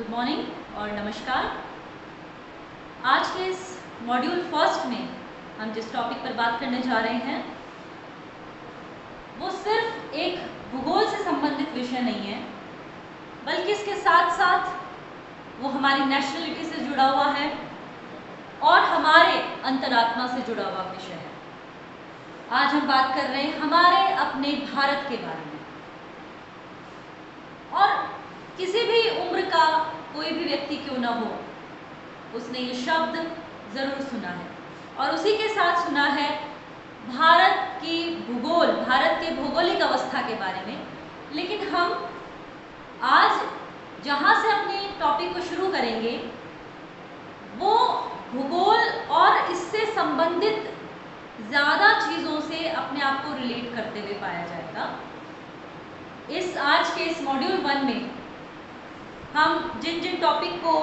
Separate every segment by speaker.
Speaker 1: Good morning और नमस्कार। आज के इस मॉड्यूल फर्स्ट में हम जिस टॉपिक पर बात करने जा रहे हैं वो सिर्फ एक भूगोल से संबंधित विषय नहीं है, बल्कि इसके साथ साथ वो हमारी नेशनलिटी से जुड़ा हुआ है और हमारे अंतरात्मा से जुड़ा हुआ विषय है। आज हम बात कर रहे हैं हमारे अपने भारत के बारे में। और किसी भी उम्र का कोई भी व्यक्ति क्यों ना हो, उसने ये शब्द ज़रूर सुना है और उसी के साथ सुना है भारत की भूगोल, भारत के भौगोलिक अवस्था के बारे में। लेकिन हम आज जहाँ से अपने टॉपिक को शुरू करेंगे वो भूगोल और इससे संबंधित ज़्यादा चीज़ों से अपने आप को रिलेट करते हुए पाया जाएगा। इस आज के इस मॉड्यूल 1 में हम जिन जिन टॉपिक को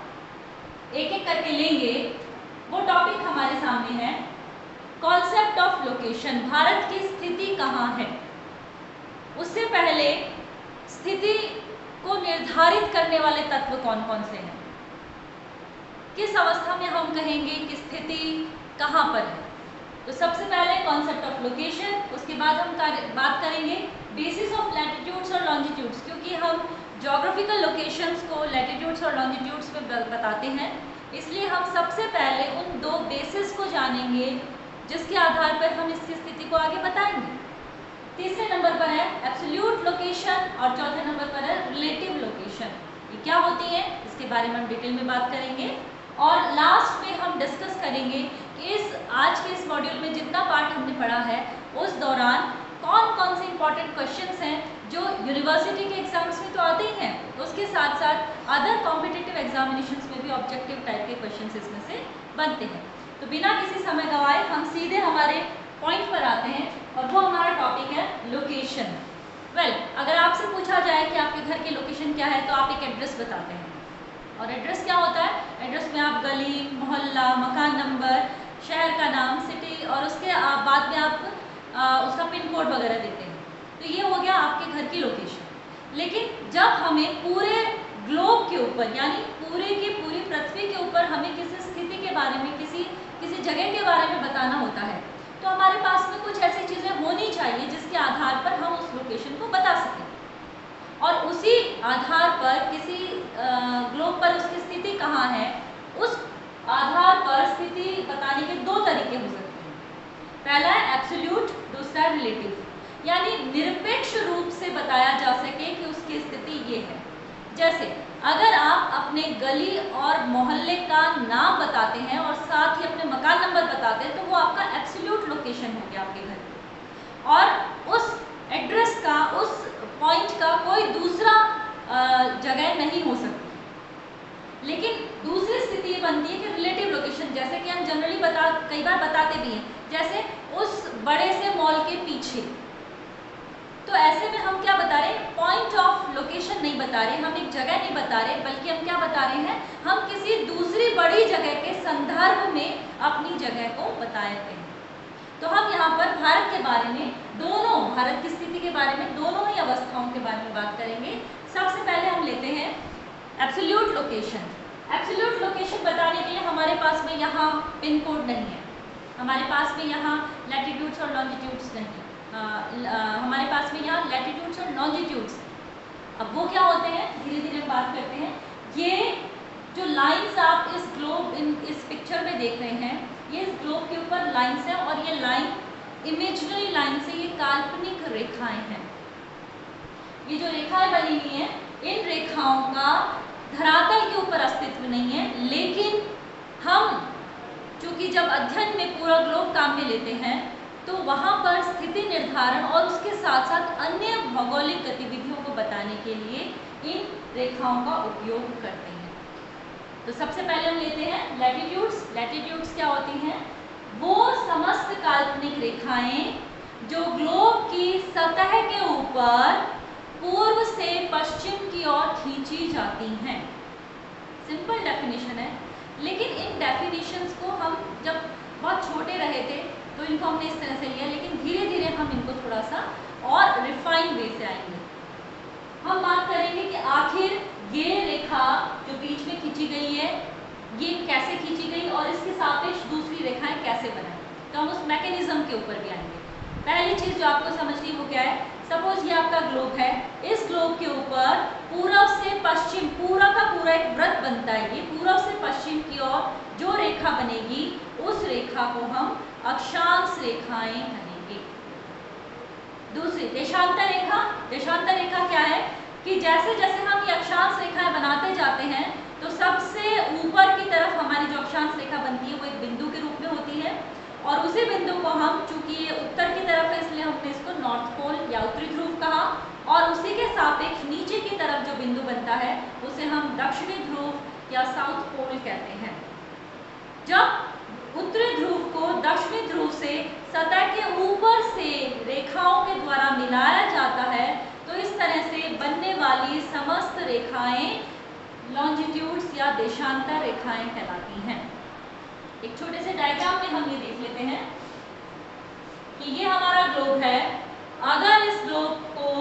Speaker 1: एक एक करके लेंगे वो टॉपिक हमारे सामने है। कॉन्सेप्ट ऑफ लोकेशन, भारत की स्थिति कहाँ है। उससे पहले स्थिति को निर्धारित करने वाले तत्व कौन कौन से हैं, किस अवस्था में हम कहेंगे कि स्थिति कहाँ पर है। तो सबसे पहले कॉन्सेप्ट ऑफ लोकेशन, उसके बाद हम बात करेंगे बेसिस ऑफ लैटिट्यूड्स और लॉन्जिट्यूड्स, क्योंकि हम ज्योग्राफिकल लोकेशंस को लैटिट्यूड्स और लॉन्जिट्यूड्स में बताते हैं, इसलिए हम सबसे पहले उन दो बेसिस को जानेंगे जिसके आधार पर हम इसकी स्थिति को आगे बताएंगे। तीसरे नंबर पर है एब्सोल्यूट लोकेशन और चौथे नंबर पर है रिलेटिव लोकेशन। ये क्या होती है इसके बारे में हम डिटेल में बात करेंगे। और लास्ट में हम डिस्कस करेंगे कि आज के इस मॉड्यूल में जितना पार्ट हमने पढ़ा है उस दौरान कौन कौन से इंपॉर्टेंट क्वेश्चंस हैं जो यूनिवर्सिटी के एग्जाम्स में तो आते ही हैं, उसके साथ साथ अदर कॉम्पिटिटिव एग्जामिनेशंस में भी ऑब्जेक्टिव टाइप के क्वेश्चंस इसमें से बनते हैं। तो बिना किसी समय गंवाए हम सीधे हमारे पॉइंट पर आते हैं और वो हमारा टॉपिक है लोकेशन। अगर आपसे पूछा जाए कि आपके घर की लोकेशन क्या है तो आप एक एड्रेस बताते हैं। और एड्रेस क्या होता है? एड्रेस में आप गली, मोहल्ला, मकान नंबर, शहर का नाम, सिटी और उसके बाद में आप उसका पिन कोड वगैरह देते हैं। तो ये हो गया आपके घर की लोकेशन। लेकिन जब हमें पूरे ग्लोब के ऊपर यानी पूरे की पूरी पृथ्वी के ऊपर हमें किसी स्थिति के बारे में, किसी जगह के बारे में बताना होता है तो हमारे पास में कुछ ऐसी चीज़ें होनी चाहिए जिसके आधार पर हम उस लोकेशन को बता सकें। और उसी आधार पर किसी ग्लोब पर उसकी स्थिति कहाँ है, उस आधार पर स्थिति बताने के दो तरीके हो सकते हैं। पहला है एब्सोल्यूट, दूसरा है रिलेटिव, यानी निरपेक्ष रूप से बताया जा सके कि उसकी स्थिति ये है। जैसे अगर आप अपने गली और मोहल्ले का नाम बताते हैं और साथ ही अपने मकान नंबर बताते हैं तो वो आपका एब्सोल्यूट लोकेशन हो गया आपके घर की। और उस एड्रेस का, उस पॉइंट का कोई दूसरा जगह नहीं हो सकती। लेकिन दूसरी स्थिति बनती है कि रिलेटिव लोकेशन, जैसे कि हम जनरली कई बार बताते भी हैं, जैसे उस बड़े से मॉल के पीछे। तो ऐसे में हम क्या बता रहे हैं? पॉइंट ऑफ लोकेशन नहीं बता रहे, हम एक जगह नहीं बता रहे, बल्कि हम क्या बता रहे हैं? हम किसी दूसरी बड़ी जगह के संदर्भ में अपनी जगह को बताते हैं। तो हम यहाँ पर भारत के बारे में, दोनों भारत की स्थिति के बारे में, दोनों ही अवस्थाओं के बारे में बात करेंगे। सबसे पहले हम लेते हैं एब्सोल्यूट लोकेशन। एब्सोल्यूट लोकेशन बताने के लिए हमारे पास में यहाँ पिन कोड नहीं है, हमारे पास में यहाँ लैटिट्यूड्स और लॉन्जिट्यूड्स नहीं है, हमारे पास में यहाँ लैटिट्यूड्स और लॉन्जिट्यूड्स। अब वो क्या होते हैं धीरे धीरे बात करते हैं। ये जो लाइंस आप इस पिक्चर में देख रहे हैं, ये इस ग्लोब के ऊपर लाइंस हैं और ये लाइन इमेजिनरी लाइन से, ये काल्पनिक रेखाएं हैं। ये जो रेखाएं बनी हुई हैं, इन रेखाओं का धरातल के ऊपर अस्तित्व नहीं है, लेकिन हम चूंकि जब अध्ययन में पूरा ग्लोब काम में लेते हैं तो वहाँ पर स्थिति निर्धारण और उसके साथ साथ अन्य भौगोलिक गतिविधियों को बताने के लिए इन रेखाओं का उपयोग करते हैं। तो सबसे पहले हम लेते हैं लैटिट्यूड्स। लैटिट्यूड्स क्या होती हैं? वो समस्त काल्पनिक रेखाएं जो ग्लोब की सतह के ऊपर पूर्व से पश्चिम की ओर खींची जाती हैं। सिंपल डेफिनेशन है, लेकिन इन डेफिनेशंस को हम जब बहुत छोटे रहे थे तो इनको हमने इस तरह से लिया, लेकिन धीरे धीरे हम इनको थोड़ा सा और रिफाइन वे से आएंगे। हम बात करेंगे कि आखिर ये रेखा हम उस मैकेनिज्म के ऊपर भी आएंगे। पहली चीज जो आपको समझनी वो क्या है, सपोज ये आपका ग्लोब है, इस ग्लोब के ऊपर पूरब से पश्चिम पूरा का पूरा एक वृत्त बनता है। ये पूरब से पश्चिम की ओर जो रेखा बनेगी उस रेखा को हम अक्षांश रेखाएं कहेंगे। दूसरी देशांतर रेखा। देशांतर रेखा क्या है कि जैसे जैसे हम ये अक्षांश रेखाएं बनाते जाते हैं तो सबसे ऊपर की तरफ हमारी जो अक्षांश रेखा बनती है वो एक बिंदु के रूप में होती है, और उसी बिंदु को हम, चूंकि ये उत्तर की तरफ है इसलिए हमने इसको नॉर्थ पोल या उत्तरी ध्रुव कहा, और उसी के सापेक्ष नीचे की तरफ जो बिंदु बनता है उसे हम दक्षिणी ध्रुव या साउथ पोल कहते हैं। जब उत्तरी ध्रुव को दक्षिणी ध्रुव से सतह के ऊपर से रेखाओं के द्वारा मिलाया जाता है तो इस तरह से बनने वाली समस्त रेखाएं लॉन्जिट्यूड्स या देशांतर रेखाएं कहलाती हैं। एक छोटे से डायग्राम में हम ये देख लेते हैं कि ये हमारा ग्लोब है। अगर इस ग्लोब को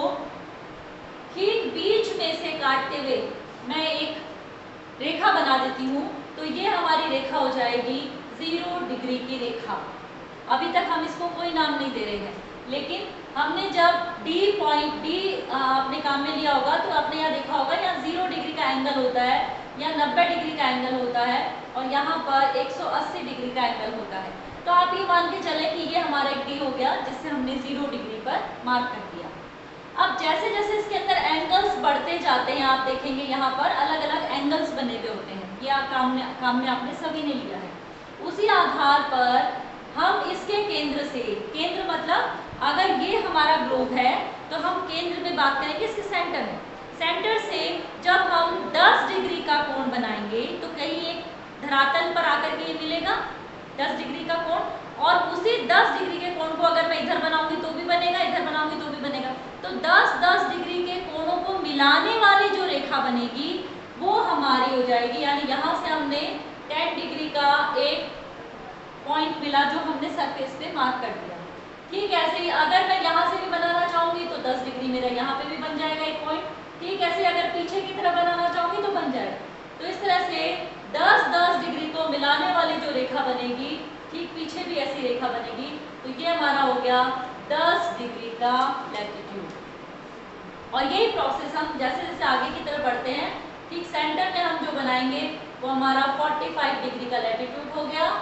Speaker 1: ठीक बीच में से काटते हुए मैं एक रेखा बना देती हूँ तो ये हमारी रेखा हो जाएगी 0 डिग्री की रेखा। अभी तक हम इसको कोई नाम नहीं दे रहे हैं, लेकिन हमने जब डी अपने काम में लिया होगा तो आपने यहाँ देखा होगा यहाँ 0 डिग्री का एंगल होता है, यहाँ 90 डिग्री का एंगल होता है और यहाँ पर 180 डिग्री का एंगल होता है। तो आप ये मान के चले कि ये हमारा एक डी हो गया जिससे हमने 0 डिग्री पर मार्क कर दिया। अब जैसे जैसे इसके अंदर एंगल्स बढ़ते जाते हैं आप देखेंगे यहाँ पर अलग अलग एंगल्स बने हुए होते हैं। ये काम में आपने सभी ने लिया है। उसी आधार पर हम इसके केंद्र से, केंद्र मतलब अगर ये हमारा ग्लोब है तो हम केंद्र में बात करेंगे इसके सेंटर में। सेंटर से जब हम 10 डिग्री का कोण बनाएंगे तो कहीं एक धरातल पर आकर के ये मिलेगा 10 डिग्री का कोण, और उसी 10 डिग्री के कोण को अगर मैं इधर बनाऊंगी तो भी बनेगा, इधर बनाऊंगी तो भी बनेगा। तो 10-10 डिग्री के कोणों को मिलाने वाली जो रेखा बनेगी वो हमारी हो जाएगी। यानी यहाँ से हमने 10 डिग्री का एक पॉइंट मिला जो हमने सरफेस पे मार्क कर दिया। ठीक ऐसे ही अगर मैं यहाँ से भी बनाना चाहूंगी तो 10 डिग्री मेरा यहाँ पे भी बन जाएगा एक पॉइंट। ठीक ऐसे अगर पीछे की तरफ बनाना चाहूंगी तो बन जाएगा। तो इस तरह से 10-10 डिग्री को मिलाने वाली जो रेखा बनेगी, ठीक पीछे भी ऐसी रेखा बनेगी। तो ये हमारा हो गया 10 डिग्री का लैटिट्यूड। और यही प्रोसेस हम जैसे जैसे आगे की तरफ बढ़ते हैं, ठीक सेंटर में हम जो बनाएंगे वो हमारा 45 डिग्री का लैटिट्यूड हो गया।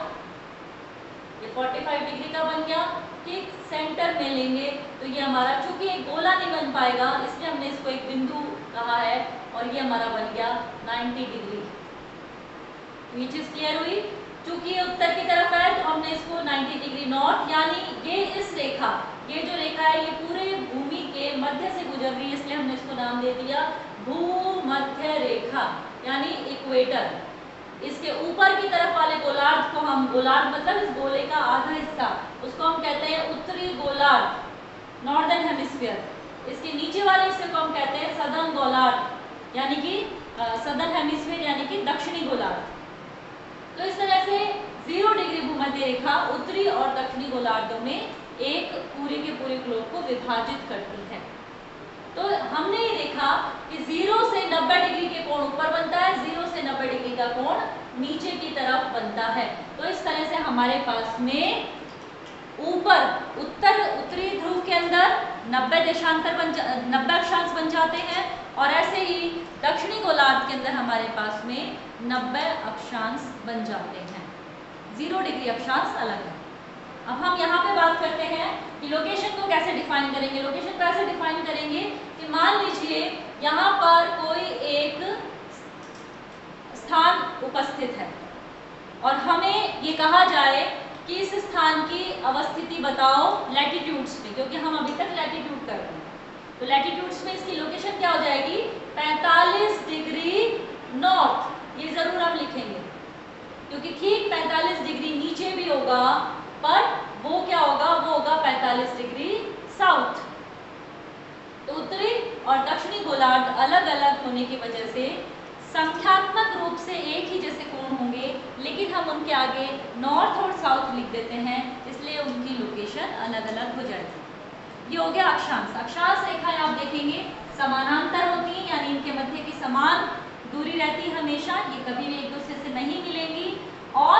Speaker 1: ये 45 डिग्री का बन गया। ठीक सेंटर में लेंगे तो ये हमारा, चूंकि एक गोला नहीं बन पाएगा इसलिए हमने इसको एक बिंदु कहा है, और ये हमारा बन गया 90 डिग्री। ये चीज क्लियर हुई। चूंकि ये उत्तर की तरफ है तो हमने इसको 90 डिग्री नॉर्थ, यानी ये इस रेखा, ये जो रेखा है ये पूरे भूमि के मध्य से गुजर रही है, इसलिए हमने इसको नाम दे दिया भूमध्य रेखा यानी इक्वेटर। इसके ऊपर की तरफ वाले गोलार्ध को हम, गोलार्ध मतलब इस गोले का आधा हिस्सा, उसको हम कहते हैं उत्तरी गोलार्ध, नॉर्दर्न हेमिस्फीयर। इसके नीचे वाले हिस्से को हम कहते हैं सदर्न गोलार्ध यानी कि सदर्न हेमिस्फीयर यानी कि दक्षिणी गोलार्ध। तो इस तरह से 0 डिग्री भूमध्य रेखा उत्तरी और दक्षिणी गोलार्धों में एक पूरे के पूरे ग्लोब को विभाजित करती है। तो हमने ये देखा कि 0 से 90 डिग्री के कोण ऊपर बनता है, 0 से 90 डिग्री का कोण नीचे की तरफ बनता है। तो इस तरह से हमारे पास में ऊपर उत्तरी ध्रुव के अंदर 90 अक्षांश बन जाते हैं, और ऐसे ही दक्षिणी गोलार्ध के अंदर हमारे पास में 90 अक्षांश बन जाते हैं। 0 डिग्री अक्षांश अलग है। अब हम यहाँ पे बात करते हैं कि लोकेशन को कैसे डिफाइन करेंगे। लोकेशन कैसे डिफाइन करेंगे कि मान लीजिए यहाँ पर कोई एक स्थान उपस्थित है और हमें ये कहा जाए कि इस स्थान की अवस्थिति बताओ लैटिट्यूड्स में, क्योंकि हम अभी तक लैटिट्यूड कर रहे हैं। तो लैटिट्यूड्स में इसकी लोकेशन क्या हो जाएगी 45 डिग्री नॉर्थ। ये जरूर हम लिखेंगे क्योंकि ठीक 45 डिग्री नीचे भी होगा, पर वो क्या होगा, वो होगा 45 डिग्री साउथ। तो उत्तरी और दक्षिणी गोलार्ध अलग अलग होने की वजह से संख्यात्मक रूप से एक ही जैसे कोण होंगे, लेकिन हम उनके आगे नॉर्थ और साउथ लिख देते हैं, इसलिए उनकी लोकेशन अलग अलग हो जाएगी। ये हो गया अक्षांश। अक्षांश रेखाएं आप देखेंगे समानांतर होती हैं, यानी इनके मध्य की समान दूरी रहती है हमेशा, ये कभी भी एक दूसरे से नहीं मिलेंगी। और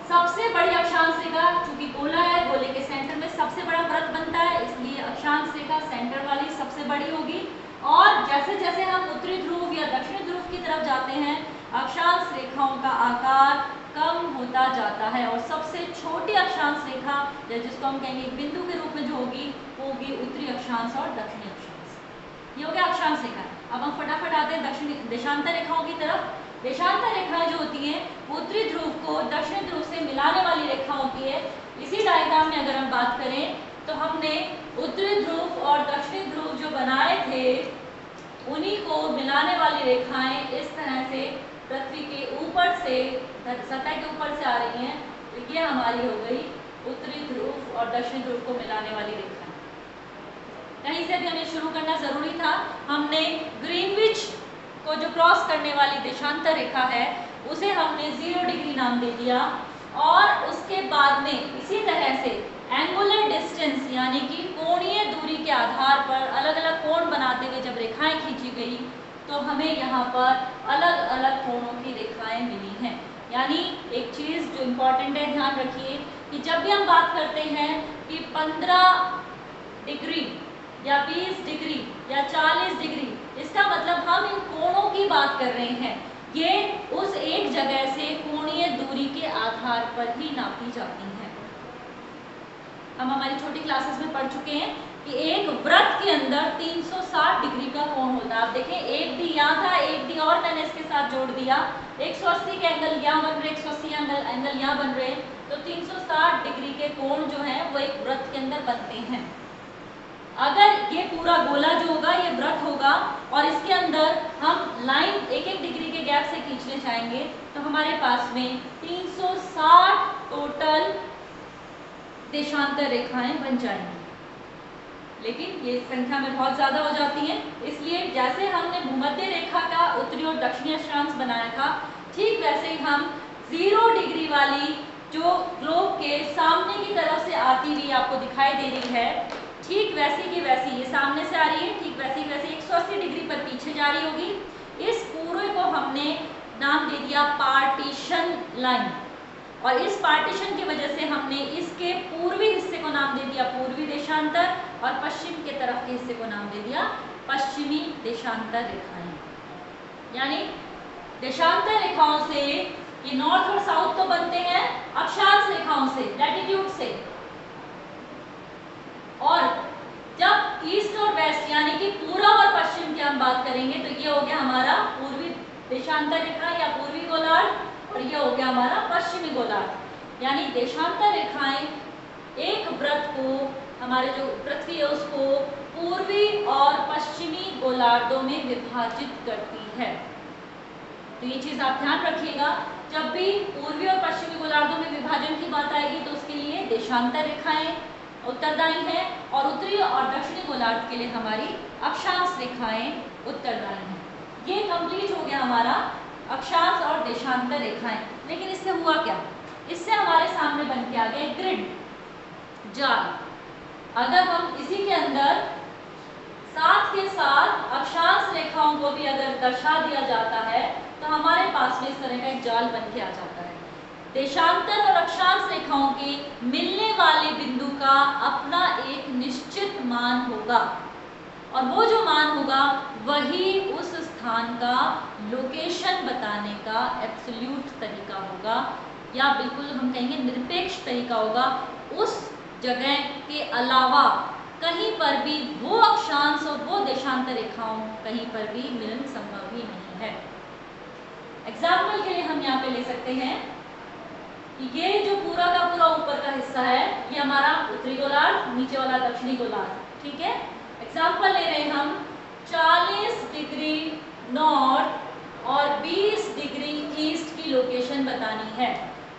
Speaker 1: सबसे बड़ी अक्षांश रेखा, चूंकि गोला है, गोले के सेंटर में सबसे बड़ा वृत्त बनता है, इसलिए अक्षांश रेखा सेंटर वाली सबसे बड़ी होगी। और जैसे जैसे हम उत्तरी ध्रुव या दक्षिणी ध्रुव की तरफ जाते हैं, अक्षांश रेखाओं का आकार कम होता जाता है और सबसे छोटी अक्षांश रेखा या जिसको हम कहेंगे एक बिंदु के रूप में जो होगी वो होगी उत्तरी अक्षांश और दक्षिणी अक्षांश। ये हो गया अक्षांश रेखा। अब हम फटाफट आते हैं दक्षिणी देशांतर रेखाओं की तरफ। देशांतर रेखाएं जो होती हैं उत्तरी ध्रुव को दक्षिणी ध्रुव से मिलाने वाली रेखा होती है। इसी डायग्राम में अगर हम बात करें तो हमने उत्तरी ध्रुव और दक्षिणी ध्रुव जो बनाए थे उन्हीं को मिलाने वाली रेखाएं इस तरह से पृथ्वी के ऊपर से सतह के ऊपर से आ रही हैं। तो ये हमारी हो गई उत्तरी ध्रुव और दक्षिणी ध्रुव को मिलाने वाली रेखा। कहीं से भी हमें शुरू करना जरूरी था। हमने ग्रीनविच को जो क्रॉस करने वाली देशांतर रेखा है उसे हमने 0 डिग्री नाम दे दिया और उसके बाद में इसी तरह से एंगुलर डिस्टेंस यानी कि कोणीय दूरी के आधार पर अलग अलग कोण बनाते हुए जब रेखाएं खींची गई तो हमें यहाँ पर अलग अलग कोणों की रेखाएं मिली हैं। यानी एक चीज़ जो इम्पोर्टेंट है, ध्यान रखिए कि जब भी हम बात करते हैं कि 15 डिग्री या 20 डिग्री या 40 डिग्री, इसका मतलब हम इन कोणों की बात कर रहे हैं। ये उस एक जगह से कोणीय दूरी के आधार पर ही नापी जाती हैं। हम हमारी छोटी क्लासेस में पढ़ चुके हैं कि एक वृत्त के अंदर 360 डिग्री का कोण होता है। आप देखें एक डी यहाँ था, एक डी और मैंने इसके साथ जोड़ दिया, 180 के एंगल यहाँ बन रहे, 180 एंगल यहाँ बन रहे, तो 360 डिग्री के कोण जो है वो एक वृत्त के अंदर बनते हैं। अगर ये पूरा गोला जो होगा ये वृत्त होगा और इसके अंदर हम लाइन एक एक डिग्री के गैप से खींचने चाहेंगे तो हमारे पास में 360 टोटल देशांतर रेखाएं बन जाएंगी। लेकिन ये संख्या में बहुत ज्यादा हो जाती है, इसलिए जैसे हमने भूमध्य रेखा का उत्तरी और दक्षिणी अक्षांश बनाया था ठीक वैसे ही हम 0 डिग्री वाली जो ग्लोब के सामने की तरफ से आती हुई आपको दिखाई दे रही है, ठीक वैसी की वैसी ये सामने से आ रही है, ठीक वैसी की वैसी 180 डिग्री पर पीछे जा रही होगी। इस पूरे को हमने नाम दे दिया पार्टीशन लाइन और इस पार्टीशन की वजह से हमने इसके पूर्वी हिस्से को नाम दे दिया पूर्वी देशांतर और पश्चिम के तरफ के हिस्से को नाम दे दिया पश्चिमी देशांतर रेखाएं। यानी देशांतर रेखाओं से ये नॉर्थ और साउथ तो बनते हैं अक्षांश रेखाओं से, लैटिट्यूड से, और जब ईस्ट और वेस्ट यानी कि पूर्व और पश्चिम की हम बात करेंगे तो ये हो गया हमारा पूर्वी देशांतर रेखा या पूर्वी गोलार्ध और ये हो गया हमारा पश्चिमी गोलार्ध। यानी देशांतर रेखाएं एक वृत्त को, हमारे जो पृथ्वी है उसको पूर्वी और पश्चिमी गोलार्धों में विभाजित करती है। तो ये चीज आप ध्यान रखिएगा, जब भी पूर्वी और पश्चिमी गोलार्धों में विभाजन की बात आएगी तो उसके लिए देशांतर रेखाएं उत्तरदायी हैं और उत्तरी और दक्षिणी गोलार्ध के लिए हमारी अक्षांश रेखाएं उत्तरदायी हैं। ये कंप्लीट हो गया हमारा अक्षांश और देशांतर रेखाएं। लेकिन इससे हुआ क्या? इससे हमारे सामने बन के आ गया ग्रिड, जाल। अगर हम इसी के अंदर साथ के साथ अक्षांश रेखाओं को भी अगर दर्शा दिया जाता है तो हमारे पास में इस तरह का एक जाल बन के आ जाता है। देशांतर और अक्षांश रेखाओं के मिलने वाले बिंदु का अपना एक निश्चित मान होगा और वो जो मान होगा वही उस स्थान का लोकेशन बताने का एब्सोल्यूट तरीका होगा या बिल्कुल हम कहेंगे निरपेक्ष तरीका होगा। उस जगह के अलावा कहीं पर भी वो अक्षांश और वो देशांतर रेखाओं कहीं पर भी मिलन संभव ही नहीं है। एग्जाम्पल के लिए हम यहाँ पे ले सकते हैं कि ये जो पूरा का पूरा ऊपर का हिस्सा है ये हमारा उत्तरी गोलार्ध, नीचे वाला दक्षिणी गोलार्ध, ठीक है। एग्जाम्पल ले रहे हैं हम 40 डिग्री नॉर्थ और 20 डिग्री ईस्ट की लोकेशन बतानी है।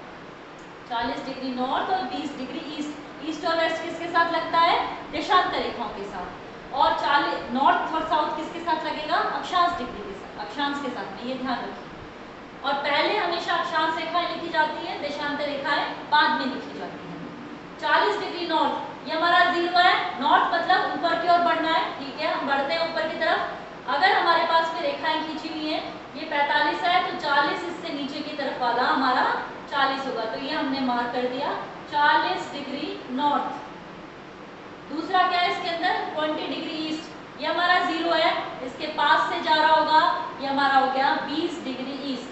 Speaker 1: 40 डिग्री नॉर्थ और 20 डिग्री ईस्ट। ईस्ट और वेस्ट किसके साथ लगता है? देशांतर रेखाओं के साथ। और 40 नॉर्थ और साउथ किसके साथ लगेगा? अक्षांश डिग्री के साथ, अक्षांश के साथ में, ये ध्यान रखिए। और पहले हमेशा अक्षांश रेखाएं लिखी जाती हैं, देशांतर रेखाएं बाद में लिखी जाती हैं। 40 डिग्री नॉर्थ ये हमारा 0 है, नॉर्थ मतलब ऊपर की ओर बढ़ना है, ठीक है, हम बढ़ते हैं ऊपर की तरफ। अगर हमारे पास में रेखाएं खींची हुई हैं, ये 45 है तो 40 इससे नीचे की तरफ वाला हमारा 40 होगा, तो ये हमने मार्क कर दिया 40 डिग्री नॉर्थ। दूसरा क्या है इसके अंदर 20 डिग्री ईस्ट, ये हमारा 0 है, इसके पास से जा रहा होगा, ये हमारा हो गया 20 डिग्री ईस्ट।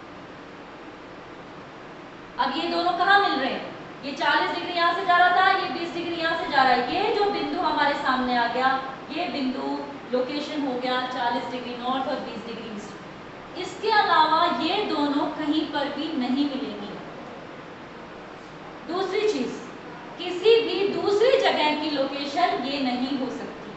Speaker 1: अब ये दोनों कहाँ मिल रहे हैं, ये 40 डिग्री यहाँ से जा रहा था, ये 20 डिग्री यहाँ से जा रहा है, ये जो बिंदु हमारे सामने आ गया, ये बिंदु लोकेशन हो गया 40 डिग्री नॉर्थ और 20 डिग्री ईस्ट। इसके अलावा ये दोनों कहीं पर भी नहीं मिलेंगी। दूसरी चीज, किसी भी दूसरी जगह की लोकेशन ये नहीं हो सकती।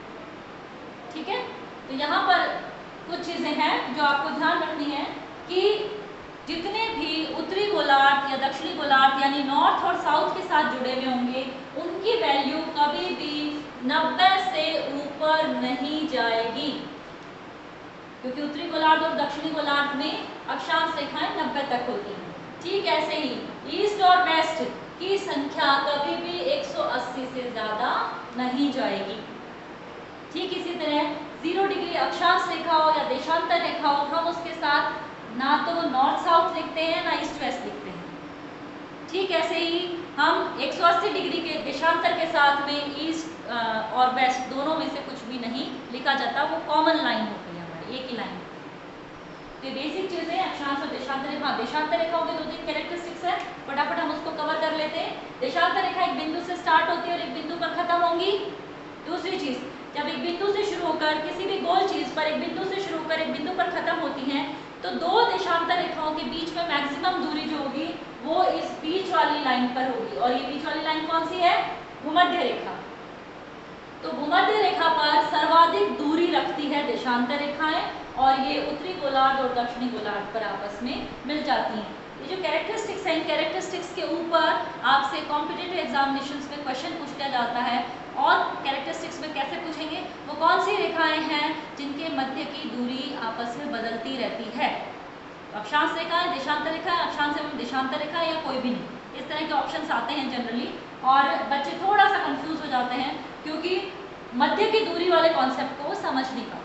Speaker 1: ठीक है, तो यहाँ पर कुछ चीजें हैं जो आपको ध्यान रखनी है कि जितने भी उत्तरी गोलार्ध या दक्षिणी गोलार्ध यानी नॉर्थ और साउथ के साथ जुड़े हुए होंगे, उनकी वैल्यू कभी भी 90 से ऊपर नहीं जाएगी, क्योंकि उत्तरी गोलार्ध और दक्षिणी गोलार्ध में अक्षांश रेखाएं 90 तक होती हैं। ठीक ऐसे ही ईस्ट और वेस्ट की संख्या कभी भी 180 से ज्यादा नहीं जाएगी। ठीक इसी तरह 0 डिग्री अक्षांश रेखा हो या देशांतर रेखा हो, हम उसके साथ ना तो नॉर्थ साउथ लिखते हैं ना ईस्ट वेस्ट लिखते हैं। ठीक ऐसे ही हम 180 डिग्री के देशांतर के साथ में ईस्ट और वेस्ट दोनों में से कुछ भी नहीं लिखा जाता, वो कॉमन लाइन होती है हमारी, एक ही लाइन। तो बेसिक चीजें अक्षांश और देशांतर रेखा। देशांतर रेखाओं के 2-3 कैरेक्टरिस्टिक्स है, फटाफट हम उसको कवर कर लेते हैं। देशांतर रेखा एक बिंदु से स्टार्ट होती है और एक बिंदु पर खत्म होंगी। दूसरी चीज, जब एक बिंदु से शुरू होकर किसी भी गोल चीज पर एक बिंदु से शुरू होकर एक बिंदु पर खत्म होती है, तो 2 देशांतर रेखाओं के बीच में मैक्सिमम दूरी जो होगी वो इस बीच वाली लाइन पर होगी, और ये बीच वाली लाइन कौन सी है, भूमध्य रेखा। तो भूमध्य रेखा पर सर्वाधिक दूरी रखती है देशांतर रेखाएं, और ये उत्तरी गोलार्ध और दक्षिणी गोलार्ध पर आपस में मिल जाती हैं। ये जो कैरेक्टरिस्टिक्स हैं, इन कैरेक्टरिस्टिक्स के ऊपर आपसे कॉम्पिटिटिव एग्जामिनेशंस में क्वेश्चन पूछा जाता है। और कैरेक्टरिस्टिक्स में कैसे पूछेंगे, वो कौन सी रेखाएं हैं जिनके मध्य की दूरी आपस में बदलती रहती है। अक्षांश रेखा है, देशांतर रेखा है, अक्षांश एवं देशांतर रेखा या कोई भी नहीं, इस तरह के ऑप्शंस आते हैं जनरली, और बच्चे थोड़ा सा कंफ्यूज हो जाते हैं क्योंकि मध्य की दूरी वाले कॉन्सेप्ट को वो समझ नहीं पाते।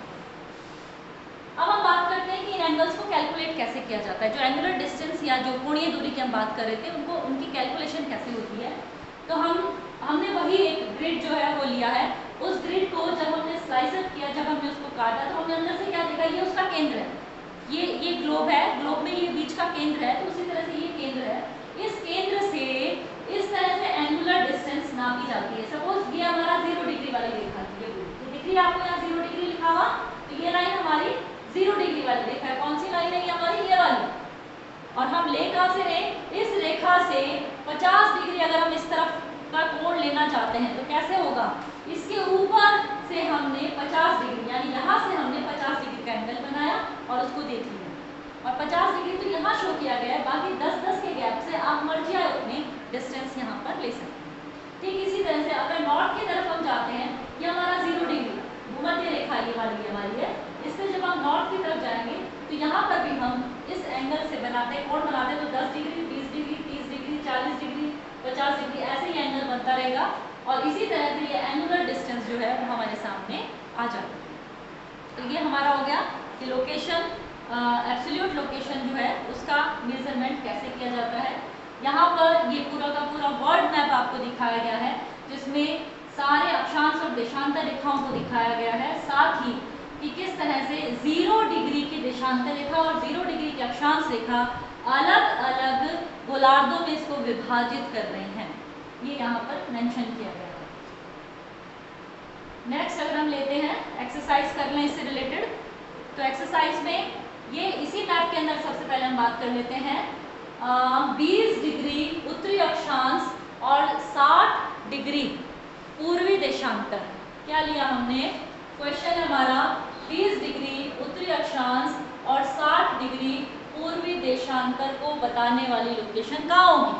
Speaker 1: अब हम बात करते हैं कि इन एंगल्स को कैलकुलेट कैसे किया जाता है। जो एंगुलर डिस्टेंस या जो कोणीय दूरी की हम बात कर रहे थे, उनको उनकी कैलकुलेशन कैसे होती है। तो हमने वही एक ग्रिड जो है वो लिया है। उस ग्रिड को जब हमने स्लाइस अप किया, जब हमने उसको काटा, तो हमने अंदर से क्या देखा, ये उसका केंद्र है, ये ग्लोब है, ग्लोब में ये बीच का केंद्र है, तो उसी तरह से ये केंद्र है। इस केंद्र से इस तरह से एंगुलर डिस्टेंस नापी जाती है। सपोज ये हमारा 0 डिग्री वाली रेखा थी, ये दिख रही है आपको यहाँ 0 डिग्री लिखा हुआ, तो ये लाइन हमारी 0 डिग्री वाली रेखा है। कौन सी लाइन है ये हमारी, ये वाली। और हम ले कहाँ से रहे, इस रेखा से 50 डिग्री अगर हम इस तरफ का कोण लेना चाहते हैं तो कैसे होगा, इसके ऊपर से हमने 50 डिग्री यानी यहाँ से हमने 50 डिग्री का एंगल बनाया और उसको देख लिया, और 50 डिग्री तो यहाँ शो किया गया है, बाकी 10-10 के गैप से आप मर्जी आए उतने डिस्टेंस यहाँ पर ले सकते हैं। ठीक इसी तरह से अगर नॉर्थ की तरफ हम जाते हैं, ये हमारा 0 डिग्री भूमध्य रेखा ये वाली हमारी है, इससे जब हम नॉर्थ की तरफ जाएंगे तो यहाँ पर भी हम इस एंगल से बनाते हैं, कोण बनाते हैं, तो 10 degree, 20 degree, 30 degree, 40 degree, 50 degree, ऐसे ही एंगल बनता रहेगा। और इसी तरह से ये एंगुलर डिस्टेंस जो है वो हमारे सामने आ जाता है। तो ये हमारा हो गया कि लोकेशन, एब्सोल्यूट लोकेशन जो है उसका मेजरमेंट कैसे किया जाता है। यहाँ पर ये पूरा का पूरा वर्ल्ड मैप आपको दिखाया गया है, जिसमें सारे अक्षांश और देशांतर रेखाओं को दिखाया गया है, साथ ही कि किस तरह से 0 डिग्री की देशांतर रेखा और 0 डिग्री की अक्षांश रेखा अलग अलग गोलार्धों में इसको विभाजित कर रहे हैं, ये यहाँ पर मेंशन किया गया है। नेक्स्ट अगर हम लेते हैं एक्सरसाइज कर लें इससे रिलेटेड, तो एक्सरसाइज में ये इसी मैप के अंदर सबसे पहले हम बात कर लेते हैं 20 डिग्री उत्तरी अक्षांश और 60 डिग्री पूर्वी देशांतर। क्या लिया हमने, क्वेश्चन हमारा 20 डिग्री उत्तरी अक्षांश और 60 डिग्री पूर्वी देशांतर को बताने वाली लोकेशन कहाँ होगी।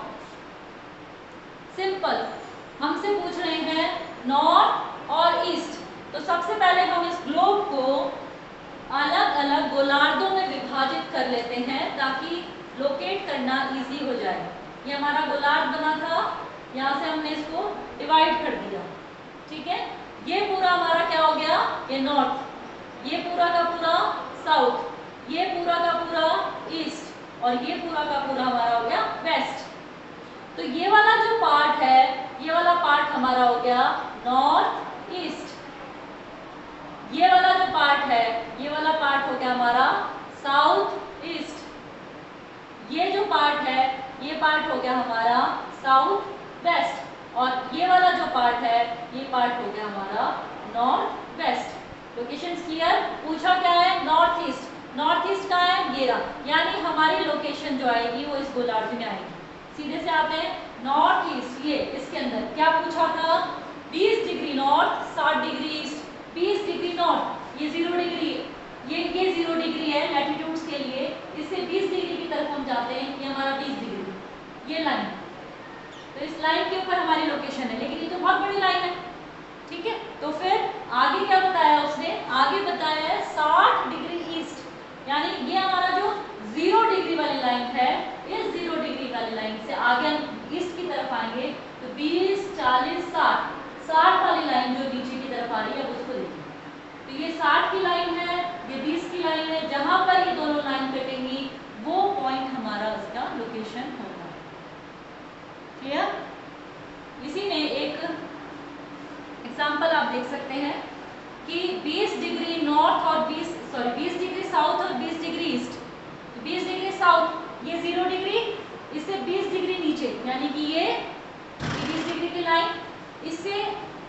Speaker 1: सिंपल, हमसे पूछ रहे हैं नॉर्थ और ईस्ट, तो सबसे पहले हम इस ग्लोब को अलग अलग गोलार्धों में विभाजित कर लेते हैं ताकि लोकेट करना इजी हो जाए। ये हमारा गोलार्ध बना था, यहाँ से हमने इसको डिवाइड कर दिया, ठीक है। ये पूरा हमारा क्या हो गया, ये नॉर्थ, ये पूरा का पूरा साउथ, ये पूरा का पूरा ईस्ट, और ये पूरा का पूरा हमारा हो गया वेस्ट। तो ये वाला जो पार्ट है, ये वाला पार्ट हमारा हो गया नॉर्थ ईस्ट। ये वाला जो पार्ट है, ये वाला पार्ट हो गया हमारा साउथ ईस्ट। ये जो पार्ट है, ये पार्ट हो गया हमारा साउथ वेस्ट। और ये वाला जो पार्ट है, ये पार्ट हो गया हमारा नॉर्थ वेस्ट। Location clear? पूछा क्या है? North east. नॉर्थ ईस्ट का है ये रहा, यानी हमारी लोकेशन जो आएगी वो इस गोलार्ध में आएगी। सीधे से आते हैं नॉर्थ ईस्ट। ये इसके अंदर क्या पूछा था? 20 degree north, 60 degree east. 20 degree north, ये 0 डिग्री, ये 0 डिग्री है लैटिट्यूड्स के लिए। इससे 20 डिग्री की तरफ हम जाते हैं, ये हमारा 20 डिग्री, ये लाइन। तो इस लाइन के ऊपर हमारी लोकेशन है, लेकिन ये तो बहुत बड़ी लाइन है, ठीक है। तो फिर आगे क्या बताया उसने? आगे बताया है 60 डिग्री ईस्ट, यानी ये हमारा जो 0 डिग्री वाली लाइन है, इस 0 डिग्री वाली लाइन से आगे हम ईस्ट की तरफ आएंगे तो 20, 40, 60 वाली लाइन जो नीचे की तरफ आ रही है, अब उसको देखिए। तो ये 60 की लाइन है, ये 20 की लाइन है। जहां पर ये दोनों लाइन कटेंगी वो पॉइंट हमारा उसका लोकेशन होगा। क्लियर? इसी में एक एग्जाम्पल आप देख सकते हैं कि 20 डिग्री नॉर्थ और 20 डिग्री साउथ और 20 डिग्री ईस्ट। 20 डिग्री साउथ, ये 0 डिग्री, इससे 20 डिग्री नीचे, यानी कि ये 20 डिग्री की लाइन। इससे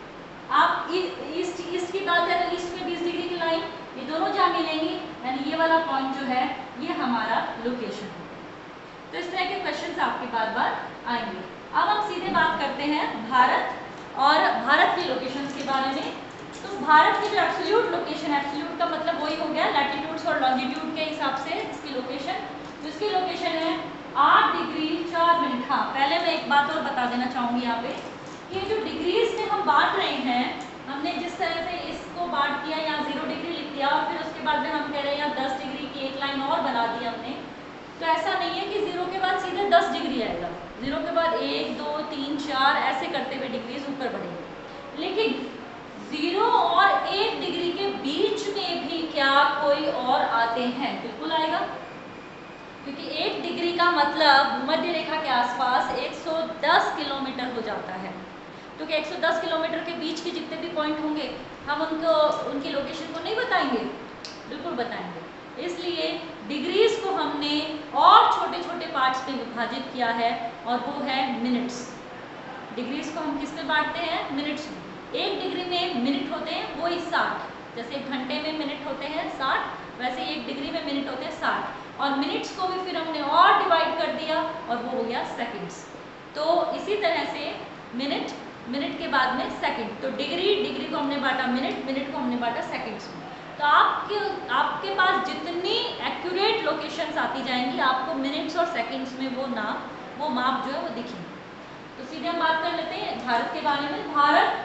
Speaker 1: आप ईस्ट की बात करें तो ईस्ट में 20 डिग्री की लाइन, ये दोनों जहाँ मिलेंगी, यानी ये वाला पॉइंट जो है ये हमारा लोकेशन है। तो इस तरह के क्वेश्चंस आपके बार बार आएंगे। अब हम सीधे बात करते हैं भारत और भारत की लोकेशंस के बारे में। तो भारत की जो एब्सोल्यूट लोकेशन, एब्सोल्यूट का मतलब वही हो गया लैटिट्यूड्स और लॉन्जिट्यूड के हिसाब से इसकी लोकेशन। तो इसकी लोकेशन है 8 डिग्री 4 मिनट। हाँ, पहले मैं एक बात और बता देना चाहूँगी यहाँ पे, ये जो डिग्रीज में हम बांट रहे हैं, हमने जिस तरह से इसको बांट दिया, यहाँ 0 डिग्री लिख दिया और फिर उसके बाद में हम कह रहे हैं यहाँ 10 डिग्री की एक लाइन और बना दी हमने। तो ऐसा नहीं है कि 0 के बाद सीधे 10 डिग्री आएगा, 0 के बाद 1, 2, 3, 4 ऐसे करते हुए डिग्रीज ऊपर बढ़ेंगे। लेकिन 0 और 1 डिग्री के बीच में भी क्या कोई और आते हैं? बिल्कुल आएगा, क्योंकि 1 डिग्री का मतलब मध्य रेखा के आसपास 110 किलोमीटर हो जाता है। तो क्या 110 किलोमीटर के बीच के जितने भी पॉइंट होंगे हम उनकी लोकेशन को नहीं बताएंगे? बिल्कुल बताएंगे। इसलिए डिग्रीज को हमने और छोटे छोटे पार्ट्स में विभाजित किया है और वो है मिनट्स। डिग्रीज को हम किस में बांटते हैं? मिनट्स में। 1 डिग्री में मिनट होते हैं वो ही 60, जैसे 1 घंटे में मिनट होते हैं 60, वैसे 1 डिग्री में मिनट होते हैं 60। और मिनट्स को भी फिर हमने और डिवाइड कर दिया और वो हो गया सेकंड्स। तो इसी तरह से मिनट, मिनट के बाद में सेकंड। तो डिग्री, डिग्री को हमने बांटा मिनट, मिनट को हमने बांटा सेकंड्स में। तो आपके पास जितनी एक्यूरेट लोकेशंस आती जाएंगी, आपको मिनट्स और सेकंड्स में वो माप जो है वो दिखेंगे। तो सीधे हम बात कर लेते हैं भारत के बारे में। भारत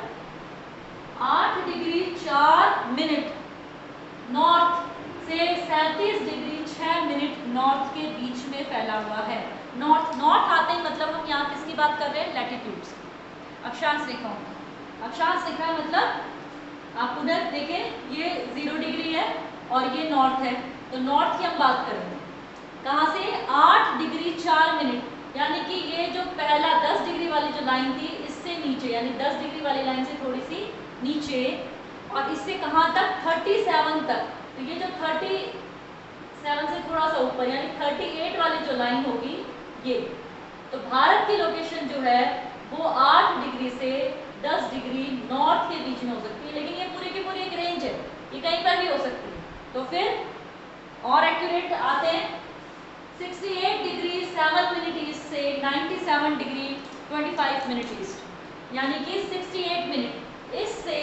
Speaker 1: 8 डिग्री 4 मिनट नॉर्थ से 37 डिग्री 6 मिनट नॉर्थ के बीच में फैला हुआ है। नॉर्थ आते हैं मतलब हम यहाँ किसकी बात कर रहे हैं? लैटिट्यूड्स, अक्षांश रेखाओं। अक्षांश रेखा मतलब आप उधर देखें, ये 0 डिग्री है और ये नॉर्थ है, तो नॉर्थ की हम बात कर रहे हैं। कहाँ से? 8 डिग्री 4 मिनट, यानी कि ये जो पहला 10 डिग्री वाली जो लाइन थी, इससे नीचे, यानी 10 डिग्री वाली लाइन से थोड़ी सी नीचे, और इससे कहाँ तक? 37 तक। तो ये जो 37 से थोड़ा सा ऊपर, यानी 38 वाली जो लाइन होगी ये। तो भारत की लोकेशन जो है वो 8 डिग्री से 10 डिग्री नॉर्थ के बीच में हो सकती है, लेकिन ये पूरी की पूरी एक रेंज है, ये कहीं पर भी हो सकती है। तो फिर और एक्यूरेट आते हैं 68 डिग्री 7 मिनट ईस्ट से 97 डिग्री 25 मिनट ईस्ट, यानी कि 68 मिनट इससे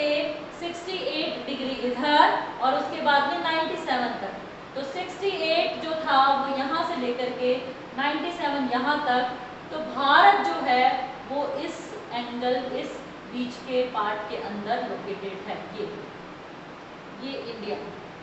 Speaker 1: 68 डिग्री इधर और उसके बाद में 97 तक। तो 68 जो था वो यहाँ से लेकर के 97 यहाँ तक। तो भारत जो है वो इस एंगल, इस बीच के पार्ट के अंदर लोकेटेड है। ये इंडिया।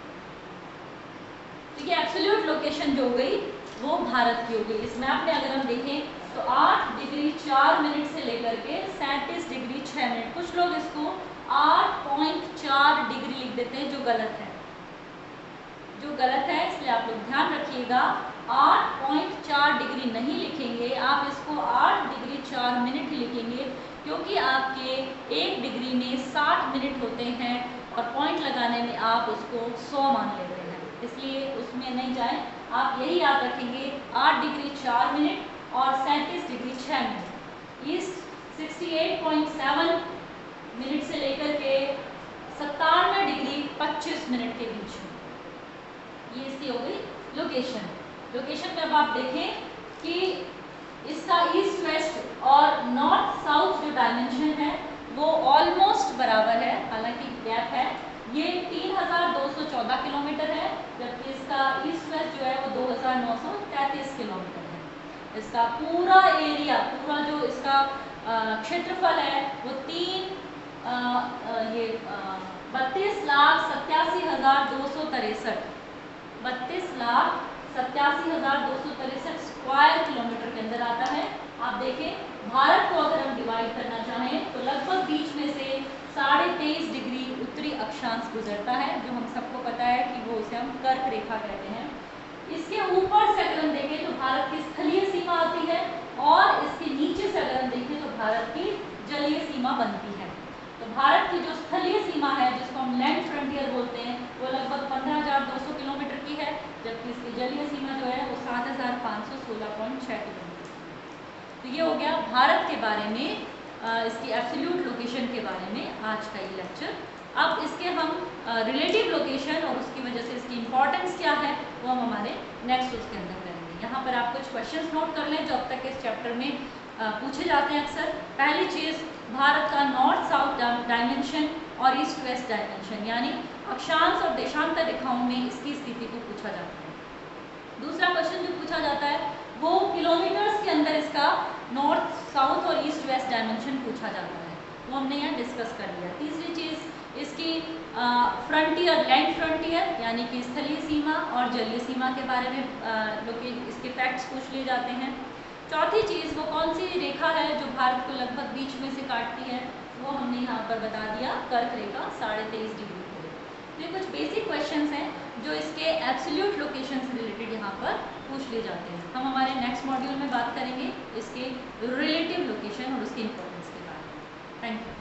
Speaker 1: तो ये एब्सोल्यूट लोकेशन जो हो गई वो भारत की हो गई। इस मैप में अगर हम देखें तो 8 डिग्री 4 मिनट से लेकर के 37 डिग्री 6 मिनट, कुछ लोग इसको 8.4 डिग्री लिख देते हैं, जो गलत है, इसलिए आप लोग ध्यान रखिएगा। 8.4 डिग्री नहीं लिखेंगे, आप इसको 8 डिग्री 4 मिनट ही लिखेंगे, क्योंकि आपके 1 डिग्री में 60 मिनट होते हैं और पॉइंट लगाने में आप उसको 100 मान लेते हैं, इसलिए उसमें नहीं जाए। आप यही याद रखेंगे 8 डिग्री 4 मिनट और 37 डिग्री 6 मिनट। ईस्ट 68.7 मिनट से लेकर के 97 डिग्री 25 मिनट के बीच में, ये इसकी हो गई लोकेशन। लोकेशन में अब आप देखें कि इसका ईस्ट वेस्ट और नॉर्थ साउथ जो डायमेंशन है वो ऑलमोस्ट बराबर है, हालांकि गैप है। ये 3214 किलोमीटर है, जबकि इसका ईस्ट वेस्ट जो है वो 2933 किलोमीटर है। इसका पूरा एरिया, पूरा जो इसका क्षेत्रफल है वो 32,87,263 स्क्वायर किलोमीटर के अंदर आता है। आप देखें भारत को अगर हम डिवाइड करना चाहें तो लगभग बीच में से 23.5 डिग्री उत्तरी अक्षांश गुजरता है, जो हम सबको पता है कि वो उसे हम कर्क रेखा कहते हैं। इसके ऊपर से अगर हम देखें तो भारत की स्थलीय सीमा आती है और इसके नीचे से अगर हम देखें तो भारत की जलीय सीमा बनती है। तो भारत की जो स्थलीय सीमा है, जिसको हम लैंड फ्रंटियर बोलते हैं, वो लगभग 15,200 किलोमीटर की है, जबकि इसकी जलीय सीमा जो है वो 7,516.6 किलोमीटर। तो ये हो गया भारत के बारे में, इसकी एब्सोल्यूट लोकेशन के बारे में आज का ये लेक्चर। अब इसके हम रिलेटिव लोकेशन और उसकी वजह से इसकी इंपॉर्टेंस क्या है वो हम हमारे नेक्स्ट उसके अंदर करेंगे। यहाँ पर आप कुछ क्वेश्चंस नोट कर लें जो अब तक इस चैप्टर में पूछे जाते हैं अक्सर। पहली चीज़, भारत का नॉर्थ साउथ डायमेंशन और ईस्ट वेस्ट डायमेंशन, यानी अक्षांश और देशांतर रेखाओं में इसकी स्थिति को पूछा जाता है। दूसरा क्वेश्चन जो पूछा जाता है वो किलोमीटर्स के अंदर इसका नॉर्थ साउथ और ईस्ट वेस्ट डायमेंशन पूछा जाता है, वो हमने यहाँ डिस्कस कर लिया। तीसरी चीज़, इसकी फ्रंटियर, लैंड फ्रंटियर यानी कि स्थलीय सीमा और जलीय सीमा के बारे में इसके फैक्ट्स पूछ लिए जाते हैं। चौथी चीज़, वो कौन सी रेखा है जो भारत को लगभग बीच में से काटती है, वो हमने यहाँ पर बता दिया, कर्क रेखा 23.5 डिग्री की। तो ये कुछ बेसिक क्वेश्चंस हैं जो इसके एब्सोल्यूट लोकेशन से रिलेटेड यहाँ पर पूछ लिए जाते हैं। हम हमारे नेक्स्ट मॉड्यूल में बात करेंगे इसके रिलेटिव लोकेशन और उसकी इंपॉर्टेंस के बारे में। Thank you.